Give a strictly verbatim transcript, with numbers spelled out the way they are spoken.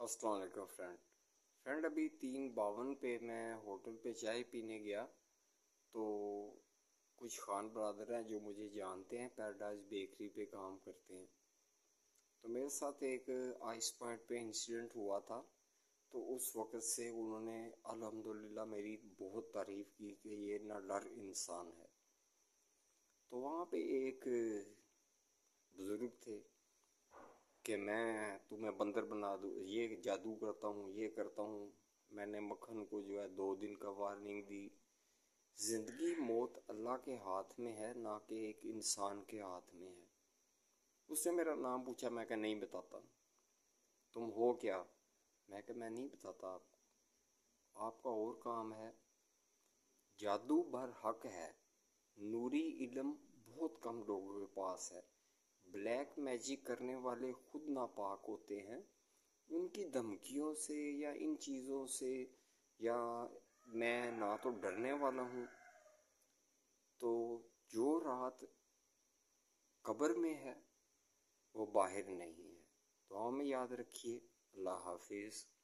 السلام علیکم friend friend ابھی تین باون پہ میں ہوٹل پہ چائے پینے گیا تو کچھ خان برادر ہیں جو مجھے جانتے ہیں، پیراڈائز بیکری پہ کام کرتے ہیں. تو میرے ساتھ ایک آئس پوائنٹ پہ انسیڈنٹ ہوا تھا. تو اس وقت سے انہوں نے الحمدللہ میری بہت تعریف کی کہ یہ نہ ڈر انسان ہے. تو وہاں پہ ایک بزرگ تھے کہ میں تمہیں بندر بنا دوں، یہ جادو کرتا ہوں، یہ کرتا ہوں. میں نے مکھن کو جو ہے دو دن کا وارننگ دی. زندگی موت اللہ کے ہاتھ میں ہے، نہ کہ ایک انسان کے ہاتھ میں ہے. اس نے میرا نام پوچھا، میں کہ نہیں بتاتا. تم ہو کیا؟ میں کہ میں نہیں بتاتا آپ آپ کا اور کام ہے. جادو بر حق ہے، نوری علم بہت کم لوگوں کے پاس ہے. بلیک میجک کرنے والے خود ناپاک ہوتے ہیں. ان کی دھمکیوں سے یا ان چیزوں سے، یا میں نہ تو ڈرنے والا ہوں. تو جو رات قبر میں ہے وہ باہر نہیں ہے. دعاؤں میں یاد رکھیے. اللہ حافظ.